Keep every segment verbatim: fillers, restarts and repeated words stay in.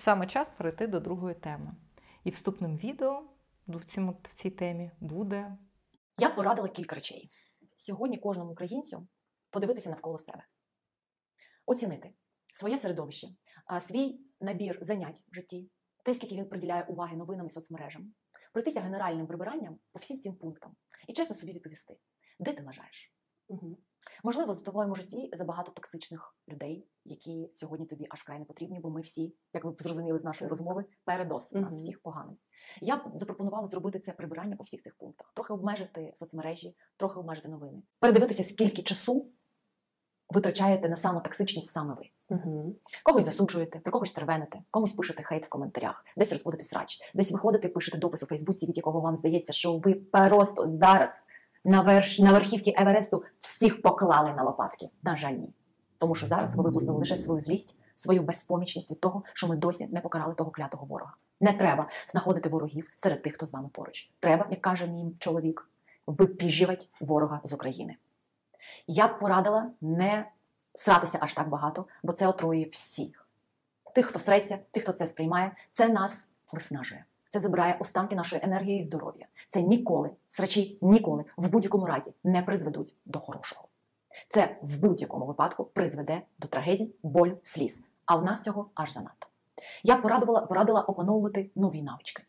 саме час перейти до другої теми. І вступним відео в цій, в цій темі буде... Я б порадила кілька речей. Сьогодні кожному українцю подивитися навколо себе. Оцінити своє середовище, свій набір занять в житті, те, скільки він приділяє уваги новинам і соцмережам, пройтися генеральним прибиранням по всім цим пунктам і чесно собі відповісти, де ти вважаєш? Угу. Можливо, в твоєму житті забагато токсичних людей, які сьогодні тобі аж вкрай не потрібні, бо ми всі, як ви зрозуміли з нашої розмови, передос, у нас Угу. всіх поганий. Я б запропонувала зробити це прибирання по всіх цих пунктах. Трохи обмежити соцмережі, трохи обмежити новини. Передивитися, скільки часу витрачаєте на самотоксичність саме ви. Угу. Когось засуджуєте, про когось тервените, комусь пишете хейт в коментарях, десь розходите срач, десь виходите, пишете допис у Фейсбуці, від якого вам здається, що ви просто зараз на, верш... на верхівці Евересту всіх поклали на лопатки. На жаль, ні. Тому що зараз ви виплеснули лише свою злість, свою безпомічність від того, що ми досі не покарали того клятого ворога. Не треба знаходити ворогів серед тих, хто з вами поруч. Треба, як каже мій чоловік, випіжувати ворога з України. Я б порадила не сратися аж так багато, бо це отруює всіх. Тих, хто среться, тих, хто це сприймає, це нас виснажує. Це забирає останки нашої енергії і здоров'я. Це ніколи, срачі ніколи, в будь-якому разі не призведуть до хорошого. Це в будь-якому випадку призведе до трагедій, боль, сліз. А в нас цього аж занадто. Я порадила, порадила опановувати нові навички.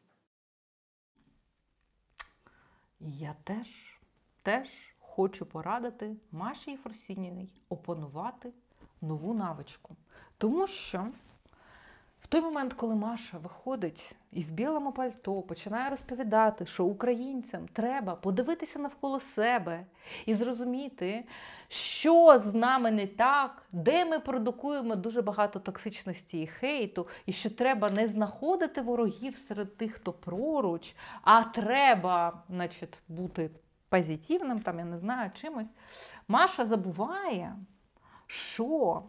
Я теж, теж хочу порадити Маші Єфросиніній опанувати нову навичку. Тому що в той момент, коли Маша виходить і в білому пальто починає розповідати, що українцям треба подивитися навколо себе і зрозуміти, що з нами не так, де ми продукуємо дуже багато токсичності і хейту, і що треба не знаходити ворогів серед тих, хто поруч, а треба, значить, бути позитивним, там, я не знаю, чимось. Маша забуває, що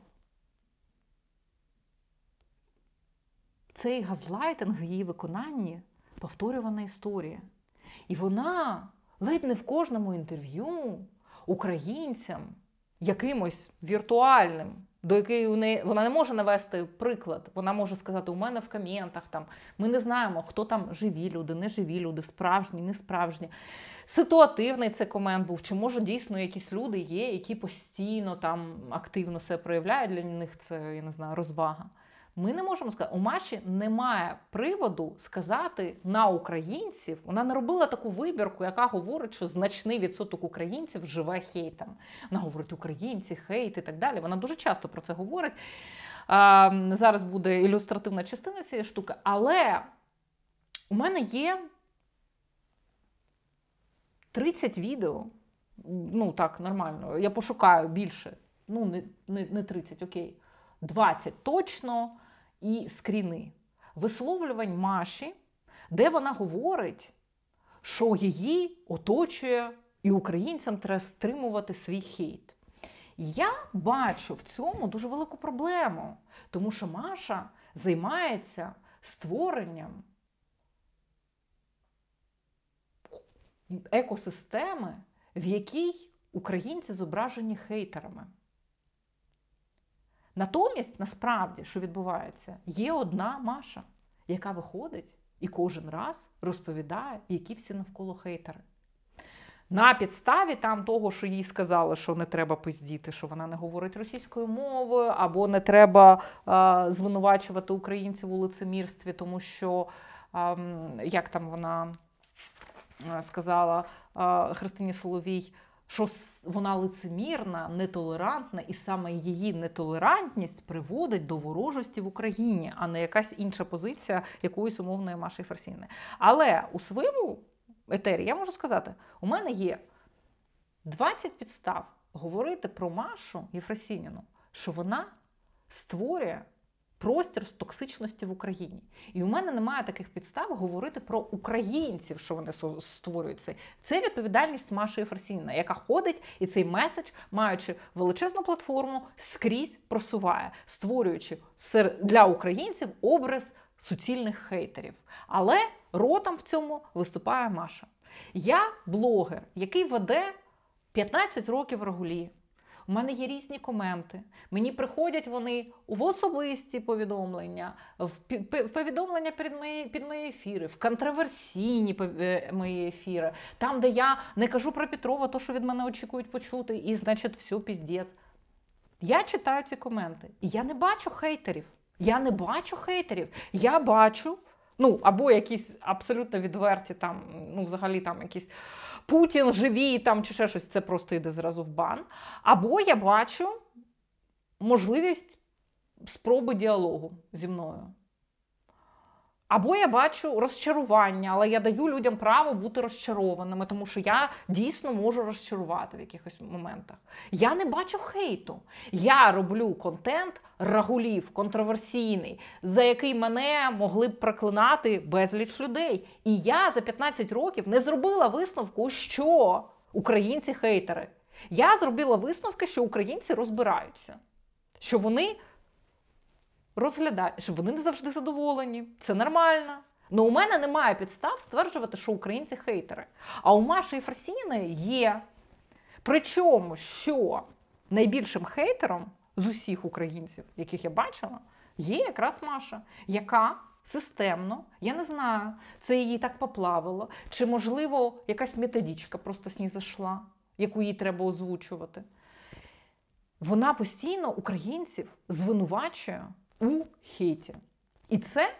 цей газлайтинг в її виконанні – повторювана історія. І вона ледь не в кожному інтерв'ю українцям, якимось віртуальним, до якої вона не може навести приклад. Вона може сказати, у мене в коментах, там, ми не знаємо, хто там живі люди, не живі люди, справжні, не справжні. Ситуативний цей комент був, чи може дійсно якісь люди є, які постійно там активно себе проявляють, для них це, я не знаю, розвага. Ми не можемо сказати, у Маші немає приводу сказати на українців, вона не робила таку вибірку, яка говорить, що значний відсоток українців живе хейтом. Вона говорить, українці, хейт і так далі. Вона дуже часто про це говорить. А, зараз буде ілюстративна частина цієї штуки. Але у мене є тридцять відео, ну так, нормально, я пошукаю більше, ну не, не, не тридцять, окей, двадцять точно, і скріни. Висловлювань Маші, де вона говорить, що її оточує і українцям треба стримувати свій хейт. Я бачу в цьому дуже велику проблему, тому що Маша займається створенням екосистеми, в якій українці зображені хейтерами. Натомість, насправді, що відбувається, є одна Маша, яка виходить і кожен раз розповідає, які всі навколо хейтери. На підставі там того, що їй сказали, що не треба пиздіти, що вона не говорить російською мовою, або не треба а, звинувачувати українців у лицемірстві, тому що, а, як там вона сказала а, Христині Соловій, що вона лицемірна, нетолерантна, і саме її нетолерантність приводить до ворожості в Україні, а не якась інша позиція якоїсь умовної Маші Єфросинінії. Але у своєму етері я можу сказати, у мене є двадцять підстав говорити про Машу Єфросиніну, що вона створює простір з токсичності в Україні. І у мене немає таких підстав говорити про українців, що вони створюють це. Це відповідальність Маші Єфросиніної, яка ходить і цей меседж, маючи величезну платформу, скрізь просуває, створюючи для українців образ суцільних хейтерів. Але ротом в цьому виступає Маша. Я блогер, який веде п'ятнадцять років регулі. У мене є різні коменти. Мені приходять вони в особисті повідомлення, в повідомлення під мої, під мої ефіри, в контроверсійні мої ефіри, там, де я не кажу про Петрова, то, що від мене очікують почути, і, значить, все, піздець. Я читаю ці коменти, і я не бачу хейтерів. Я не бачу хейтерів. Я бачу, ну, або якісь абсолютно відверті, там, ну, взагалі, там, якісь Путін живі, там, чи ще щось, це просто йде зразу в бан. Або я бачу можливість спроби діалогу зі мною. Або я бачу розчарування, але я даю людям право бути розчарованими, тому що я дійсно можу розчарувати в якихось моментах. Я не бачу хейту. Я роблю контент рагулів, контроверсійний, за який мене могли б проклинати безліч людей. І я за п'ятнадцять років не зробила висновку, що українці хейтери. Я зробила висновки, що українці розбираються. Що вони розглядають, що вони не завжди задоволені. Це нормально. Но у мене немає підстав стверджувати, що українці хейтери. А у Маші Єфросініної є. Причому, що найбільшим хейтером з усіх українців, яких я бачила, є якраз Маша, яка системно, я не знаю, це її так поплавило, чи, можливо, якась методичка просто снізошла, яку їй треба озвучувати. Вона постійно українців звинувачує у хейті. І це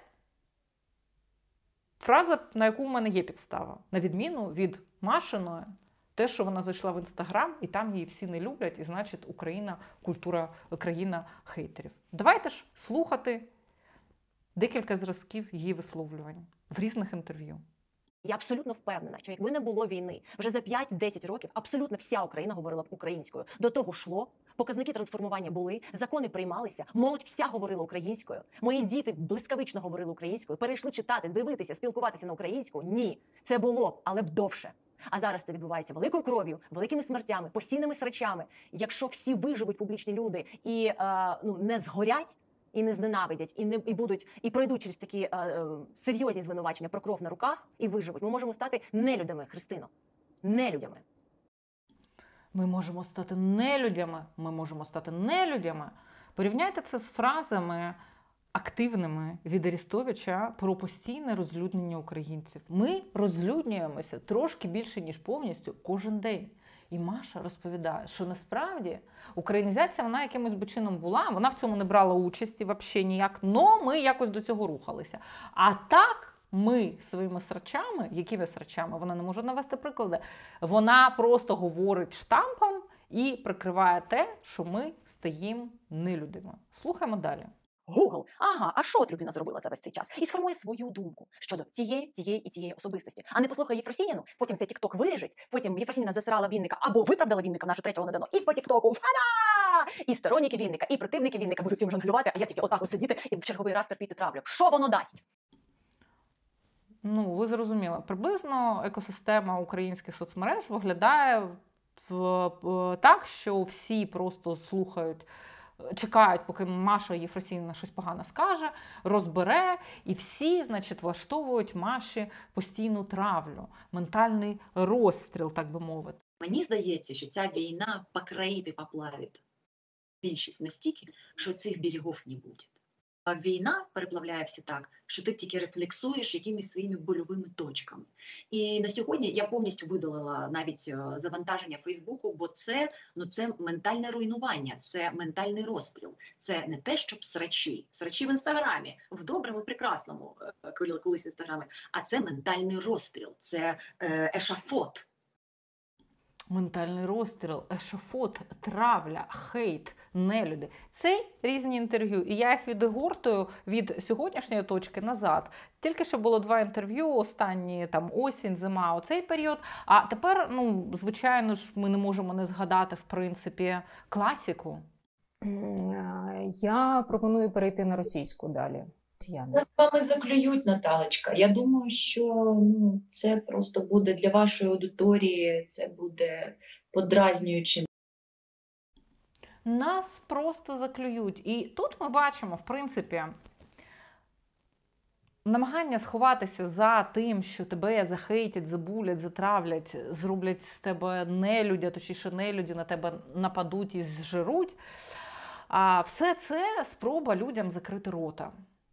фраза, на яку в мене є підстава. На відміну від Машиної, те, що вона зайшла в Інстаграм, і там її всі не люблять, і значить Україна, культура, країна хейтерів. Давайте ж слухати декілька зразків її висловлювань в різних інтерв'ю. Я абсолютно впевнена, що якби не було війни, вже за п'ять-десять років абсолютно вся Україна говорила б українською. До того йшло, показники трансформування були, закони приймалися, молодь вся говорила українською. Мої діти блискавично говорили українською, перейшли читати, дивитися, спілкуватися на українську. Ні, це було б, але б довше. А зараз це відбувається великою кров'ю, великими смертями, постійними срачами. Якщо всі виживуть публічні люди і е, ну, не згорять, і не зненавидять, і не і будуть, і пройдуть через такі е, е, серйозні звинувачення про кров на руках і виживуть, ми можемо стати нелюдями, Христино. Нелюдями. Ми можемо стати нелюдями. Ми можемо стати нелюдями. Порівняйте це з фразами активними від Арестовича про постійне розлюднення українців. Ми розлюднюємося трошки більше, ніж повністю кожен день. І Маша розповідає, що насправді українізація, вона якимось би чином була, вона в цьому не брала участі взагалі ніяк, но ми якось до цього рухалися. А так ми своїми срачами, якими срачами, вона не може навести приклади, вона просто говорить штампом і прикриває те, що ми стаємо нелюдями. Слухаємо далі. Google. Ага, а що от людина зробила за весь цей час? І сформує свою думку щодо цієї, цієї і цієї особистості. А не послухає Єфросініну, потім цей тікток виріжить, потім Єфросініна засрала Вінника або виправдала Вінника, нашу третього не дано, і по тіктоку фана! І сторонники Вінника, і противники Вінника будуть цим жонглювати, а я тільки отак от сидіти і в черговий раз терпіти травлю. Що воно дасть? Ну, ви зрозуміли. Приблизно екосистема українських соцмереж виглядає в, в, так, що всі просто слухають, чекають, поки Маша Єфросініна щось погане скаже, розбере, і всі, значить, влаштовують Маші постійну травлю, ментальний розстріл, так би мовити. Мені здається, що ця війна покроїть і поплавить більшість настільки, що цих берегів не буде. А війна переплавляє все так, що ти тільки рефлексуєш якимись своїми больовими точками. І на сьогодні я повністю видалила навіть завантаження Фейсбуку, бо це, ну, це ментальне руйнування, це ментальний розстріл. Це не те, щоб срачі. Срачі в Інстаграмі, в доброму, прекрасному, колись Інстаграмі, а це ментальний розстріл, це е, ешафот. Ментальний розстріл, ешафот, травля, хейт, нелюди. Це різні інтерв'ю. І я їх відгортую від сьогоднішньої точки назад. Тільки що було два інтерв'ю, останні там осінь, зима, оцей період. А тепер, ну, звичайно ж, ми не можемо не згадати, в принципі, класику. Я пропоную перейти на російську далі. Нас з вами заклюють, Наталочка. Я думаю, що ну, це просто буде для вашої аудиторії, це буде подразнюючим. Нас просто заклюють. І тут ми бачимо, в принципі, намагання сховатися за тим, що тебе захейтять, забулять, затравлять, зроблять з тебе нелюдя, точніше нелюді на тебе нападуть і зжируть. А все це спроба людям закрити рота.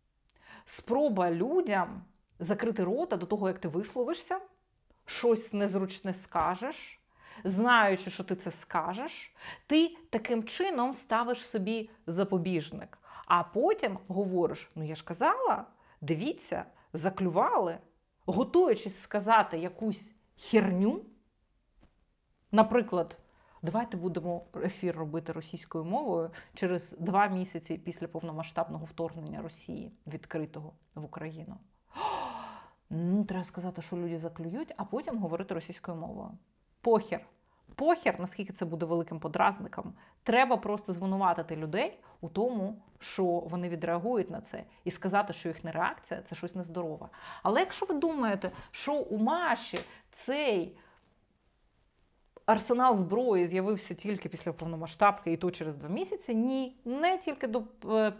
Спроба людям закрити рота до того, як ти висловишся, щось незручне скажеш, знаючи, що ти це скажеш, ти таким чином ставиш собі запобіжник. А потім говориш, ну я ж казала, дивіться, заклювали, готуючись сказати якусь херню. Наприклад, давайте будемо ефір робити російською мовою через два місяці після повномасштабного вторгнення Росії, відкритого в Україну. Ну, треба сказати, що люди заклюють, а потім говорити російською мовою. Похер. Похер, наскільки це буде великим подразником. Треба просто звинуватити людей у тому, що вони відреагують на це, і сказати, що їхня реакція – це щось нездорове. Але якщо ви думаєте, що у Маші цей арсенал зброї з'явився тільки після повномасштабки, і то через два місяці, ні, не тільки до, е,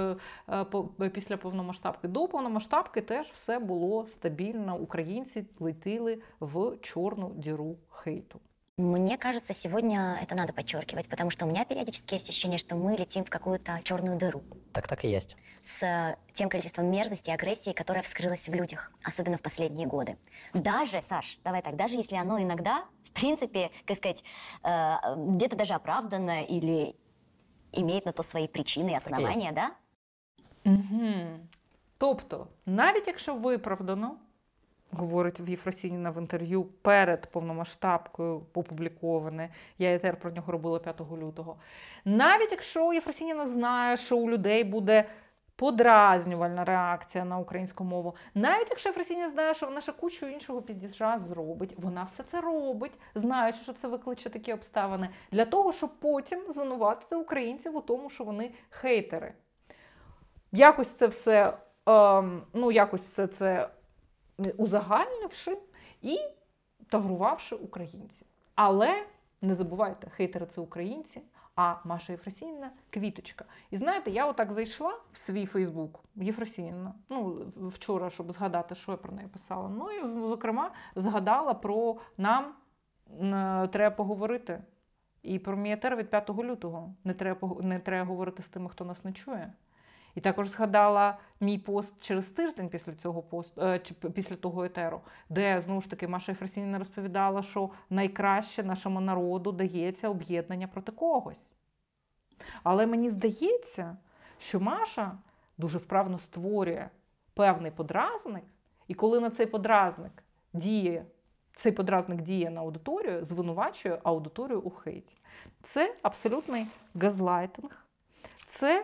е, після повномасштабки. До повномасштабки теж все було стабільно, українці летіли в чорну діру хейту. Мне кажется, сегодня это надо подчеркивать, потому что у меня периодически есть ощущение, что мы летим в какую-то черную дыру. Так так и есть. С тем количеством мерзости и агрессии, которая вскрылась в людях, особенно в последние годы. Даже, Саш, давай так, даже если оно иногда, в принципе, как сказать, где-то даже оправдано или имеет на то свои причины и основания, да? Угу. Тобто, навіть якщо виправдано, говорить Єфросініна в інтерв'ю перед повномасштабкою опубліковане, я етер про нього робила п'ятого лютого. Навіть якщо Єфросініна знає, що у людей буде подразнювальна реакція на українську мову, навіть якщо Єфросініна знає, що вона ще кучу іншого піздіжа зробить, вона все це робить, знаючи, що це викличе такі обставини, для того, щоб потім звинуватити українців у тому, що вони хейтери. Якось це все, ем, ну якось це це узагальнивши і таврувавши українців. Але не забувайте, хейтери – це українці, а Маша Єфросініна – квіточка. І знаєте, я отак зайшла в свій Фейсбук, Єфросініна, ну, вчора, щоб згадати, що я про неї писала. Ну, і, зокрема, згадала про нам е, треба поговорити. І про мій етер від п'ятого лютого. Не треба, не треба говорити з тими, хто нас не чує. І також згадала мій пост через тиждень після цього посту, е, після того етеру, де, знову ж таки, Маша Єфросініна розповідала, що найкраще нашому народу дається об'єднання проти когось. Але мені здається, що Маша дуже вправно створює певний подразник, і коли на цей подразник діє, цей подразник діє на аудиторію, звинувачує аудиторію у хейті. Це абсолютний газлайтинг. Це,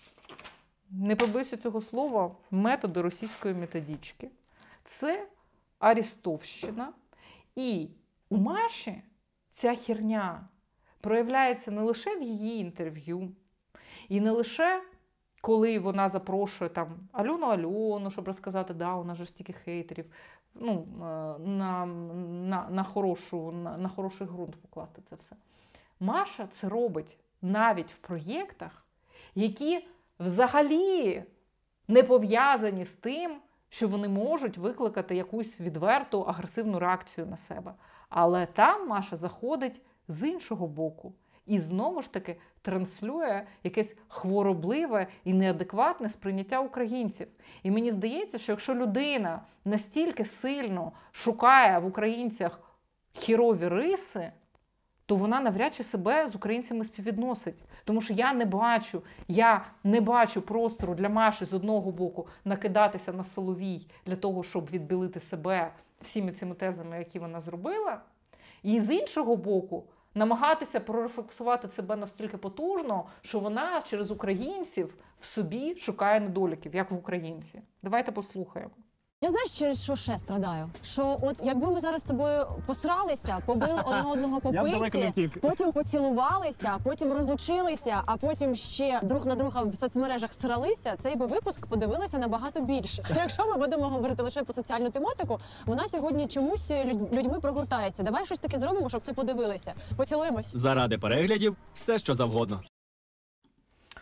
не побоюся цього слова, методи російської методички. Це арістовщина. І у Маші ця херня проявляється не лише в її інтерв'ю, і не лише коли вона запрошує там Альону Альону, щоб розказати, да, у нас же стільки хейтерів, ну, на, на, на, хорошу, на, на хороший ґрунт покласти це все. Маша це робить навіть в проєктах, які взагалі не пов'язані з тим, що вони можуть викликати якусь відверту агресивну реакцію на себе. Але там Маша заходить з іншого боку і знову ж таки транслює якесь хворобливе і неадекватне сприйняття українців. І мені здається, що якщо людина настільки сильно шукає в українцях хірові риси, то вона навряд чи себе з українцями співвідносить. Тому що я не бачу, я не бачу простору для Маші з одного боку накидатися на Соловій для того, щоб відбілити себе всіми цими тезами, які вона зробила. І з іншого боку, намагатися прорефлексувати себе настільки потужно, що вона через українців в собі шукає недоліків, як в українці. Давайте послухаємо. Я знаєш, через що ще страдаю? Що от якби ми зараз з тобою посралися, побили одне одного по пиці, потім поцілувалися, потім розлучилися, а потім ще друг на друга в соцмережах сралися, цей би випуск подивилися набагато більше. Якщо ми будемо говорити лише про соціальну тематику, вона сьогодні чомусь людьми прогортається. Давай щось таке зробимо, щоб це подивилися. Поцілуємось. Заради переглядів все, що завгодно.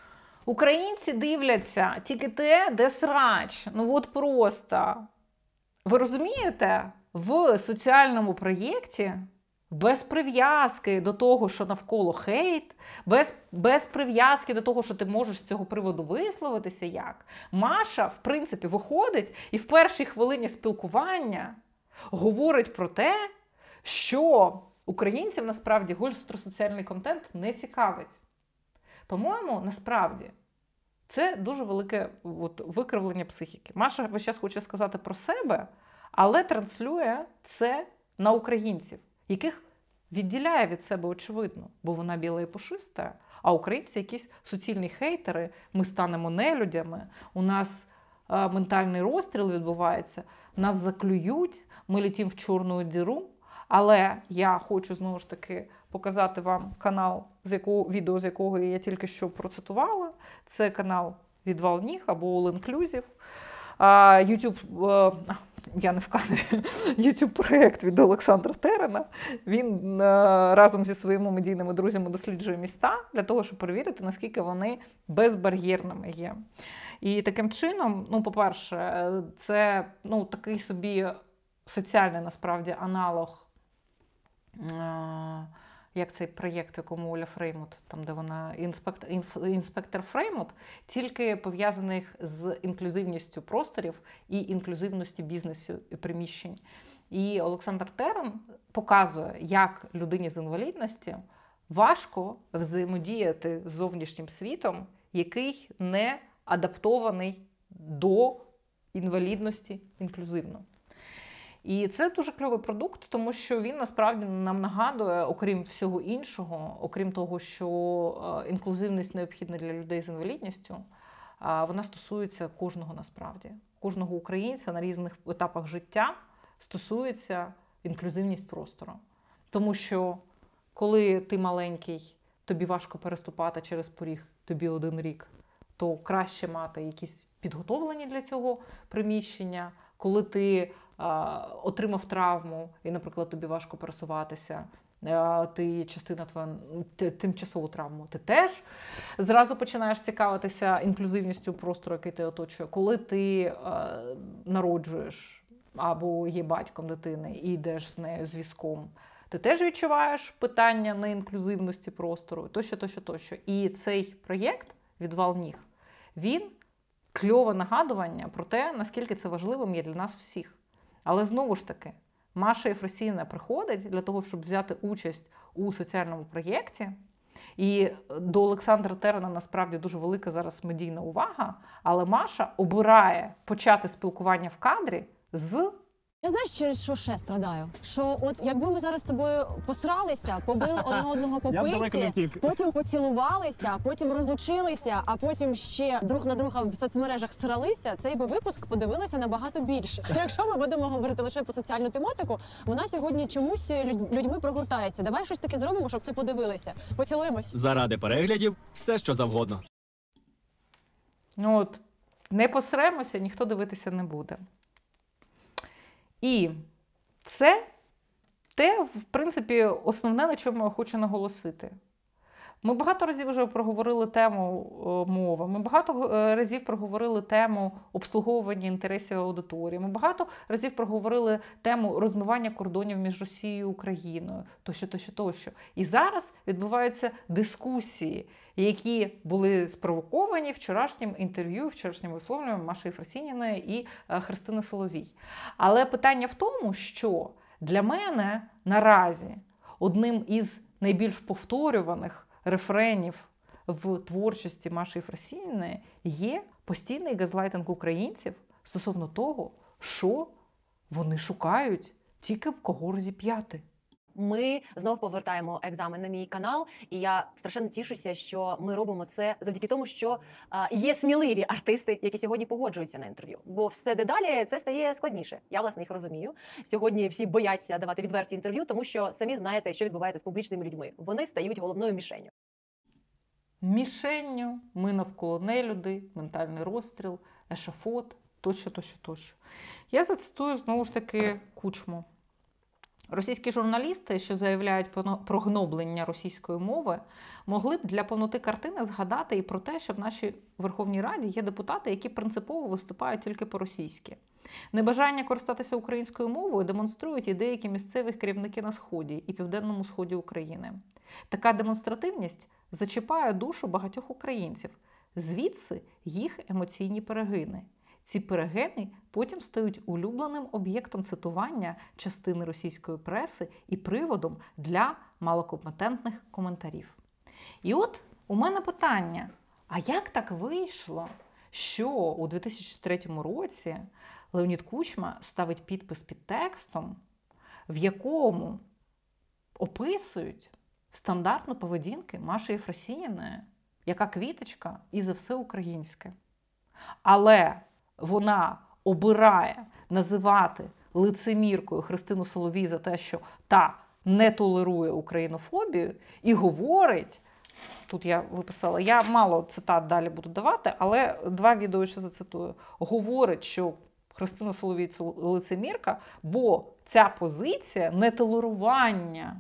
Українці дивляться тільки те, де срач. Ну от просто. Ви розумієте? В соціальному проєкті без прив'язки до того, що навколо хейт, без, без прив'язки до того, що ти можеш з цього приводу висловитися як, Маша, в принципі, виходить і в першій хвилині спілкування говорить про те, що українців насправді гостросоціальний контент не цікавить. По-моєму, насправді, це дуже велике от, викривлення психіки. Маша весь час хоче сказати про себе, але транслює це на українців, яких відділяє від себе очевидно, бо вона біла і пушиста, а українці якісь суцільні хейтери, ми станемо нелюдями, у нас е, ментальний розстріл відбувається, нас заклюють, ми летім в чорну діру. Але я хочу знову ж таки показати вам канал, з якого, відео з якого я тільки що процитувала. Це канал «Відвал ніг» або All Inclusive. YouTube, я не в кадрі, YouTube-проєкт від Олександра Терена. Він разом зі своїми медійними друзями досліджує міста для того, щоб перевірити, наскільки вони безбар'єрними є. І таким чином, ну, по-перше, це ну, такий собі соціальний, насправді, аналог, як цей проєкт, в якому Оля Фреймут, там, де вона інспектор, інспектор Фреймут, тільки пов'язаний з інклюзивністю просторів і інклюзивністю бізнесу і приміщень. І Олександр Терен показує, як людині з інвалідністю важко взаємодіяти з зовнішнім світом, який не адаптований до інвалідності інклюзивно. І це дуже кльовий продукт, тому що він насправді нам нагадує, окрім всього іншого, окрім того, що інклюзивність необхідна для людей з інвалідністю, вона стосується кожного насправді. Кожного українця на різних етапах життя стосується інклюзивність простору. Тому що коли ти маленький, тобі важко переступати через поріг, тобі один рік, то краще мати якісь підготовлені для цього приміщення. Коли ти отримав травму, і, наприклад, тобі важко пересуватися, ти частина твоя тимчасову травму, ти теж зразу починаєш цікавитися інклюзивністю простору, який ти оточує. Коли ти народжуєш або є батьком дитини і йдеш з нею з візком, ти теж відчуваєш питання неінклюзивності простору, тощо, тощо, тощо. І цей проєкт «Відвал ніг», він кльове нагадування про те, наскільки це важливим є для нас усіх. Але знову ж таки, Маша Єфросініна приходить для того, щоб взяти участь у соціальному проєкті. І до Олександра Терена насправді дуже велика зараз медійна увага, але Маша обирає почати спілкування в кадрі з... Я знаєш, через що ще страдаю? Що от якби ми зараз з тобою посралися, побили одне одного по пиці, потім поцілувалися, потім розлучилися, а потім ще друг на друга в соцмережах сралися, цей би випуск подивилися набагато більше. Якщо ми будемо говорити лише про соціальну тематику, вона сьогодні чомусь людьми прогортається. Давай щось таке зробимо, щоб це подивилися. Поцілуємось. Заради переглядів все, що завгодно. Ну от, не посремося, ніхто дивитися не буде. І це те, в принципі, основне, на чому я хочу наголосити. Ми багато разів вже проговорили тему мови, ми багато разів проговорили тему обслуговування інтересів аудиторії, ми багато разів проговорили тему розмивання кордонів між Росією і Україною, тощо, тощо, тощо. І зараз відбуваються дискусії, які були спровоковані вчорашнім інтерв'ю, вчорашнім висловлюванням Маші Єфросініної і Христини Соловій. Але питання в тому, що для мене наразі одним із найбільш повторюваних рефренів в творчості Маші Єфросініної є постійний газлайтинг українців стосовно того, що вони шукають тільки б кого розіп'яти. Ми знов повертаємо екзамен на мій канал, і я страшенно тішуся, що ми робимо це завдяки тому, що а, є сміливі артисти, які сьогодні погоджуються на інтерв'ю. Бо все дедалі це стає складніше. Я, власне, їх розумію. Сьогодні всі бояться давати відверті інтерв'ю, тому що самі знаєте, що відбувається з публічними людьми. Вони стають головною мішенню. Мішенню, ми навколо нелюди, ментальний розстріл, ешафот, тощо, тощо, тощо. Я зацитую, знову ж таки, Кучму. Російські журналісти, що заявляють про гноблення російської мови, могли б для повноти картини згадати і про те, що в нашій Верховній Раді є депутати, які принципово виступають тільки по-російськи. Небажання користатися українською мовою демонструють і деякі місцеві керівники на Сході і Південному Сході України. Така демонстративність зачіпає душу багатьох українців. Звідси їх емоційні перегини. Ці перегини потім стають улюбленим об'єктом цитування частини російської преси і приводом для малокомпетентних коментарів. І от у мене питання, а як так вийшло, що у дві тисячі третьому році Леонід Кучма ставить підпис під текстом, в якому описують стандартну поведінку Маші Єфросініної, яка квіточка і за все українське. Але вона обирає називати лицеміркою Христину Соловій за те, що та не толерує українофобію, і говорить, тут я виписала, я мало цитат далі буду давати, але два відео ще зацитую, говорить, що Христина Соловій – це лицемірка, бо ця позиція нетолерування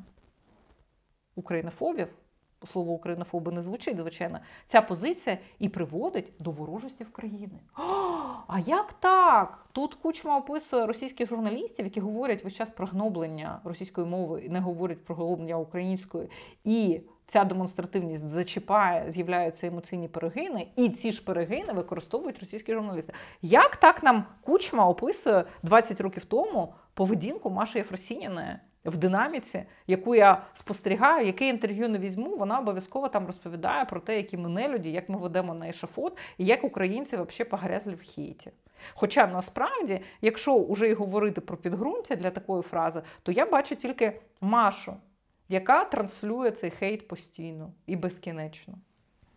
українофобів, слово українофоби не звучить, звичайно, ця позиція і приводить до ворожості в країни. А як так? Тут Кучма описує російських журналістів, які говорять весь час про гноблення російської мови і не говорять про гноблення української. І ця демонстративність зачіпає, з'являються емоційні перегини, і ці ж перегини використовують російські журналісти. Як так нам Кучма описує двадцять років тому поведінку Маші Єфросініної в динаміці, яку я спостерігаю, яке інтерв'ю не візьму, вона обов'язково там розповідає про те, які ми нелюді, як ми ведемо на ешафот, і як українці взагалі погрязли в хейті. Хоча насправді, якщо вже й говорити про підґрунтя для такої фрази, то я бачу тільки Машу, яка транслює цей хейт постійно і безкінечно.